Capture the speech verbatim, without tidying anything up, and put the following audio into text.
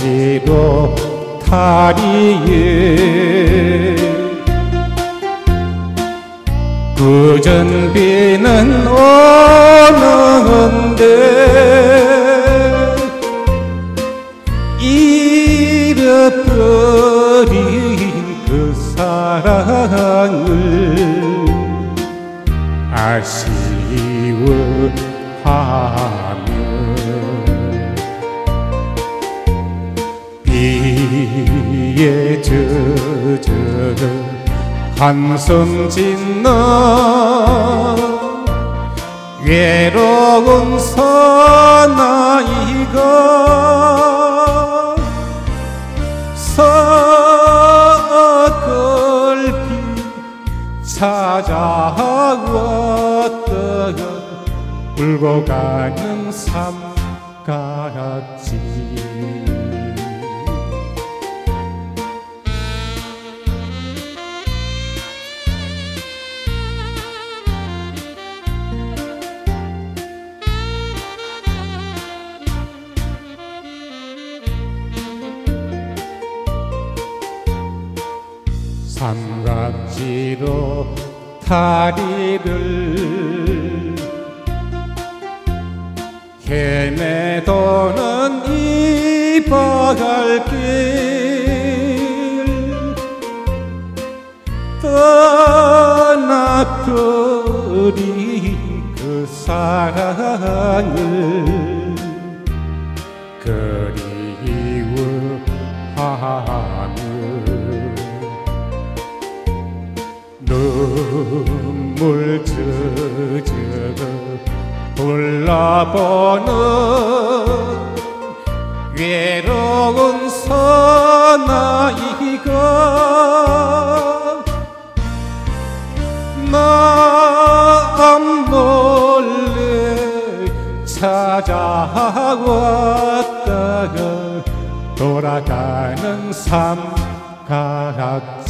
삼각지로 다리에 구전비는 오는데 잃어버린 그 사랑을 아쉬워하며 비에 젖어 한숨 짓는 외로운 사나이가 서글피 찾아왔던 울고 가는 삼각지. 삼각지로 다리를 헤매도는 이 발길 떠나버린 그 사랑을 그리워하며 눈물 젖어 불러보는 외로운 사나이가 남 몰래 찾아왔다가 돌아가는 삼각지.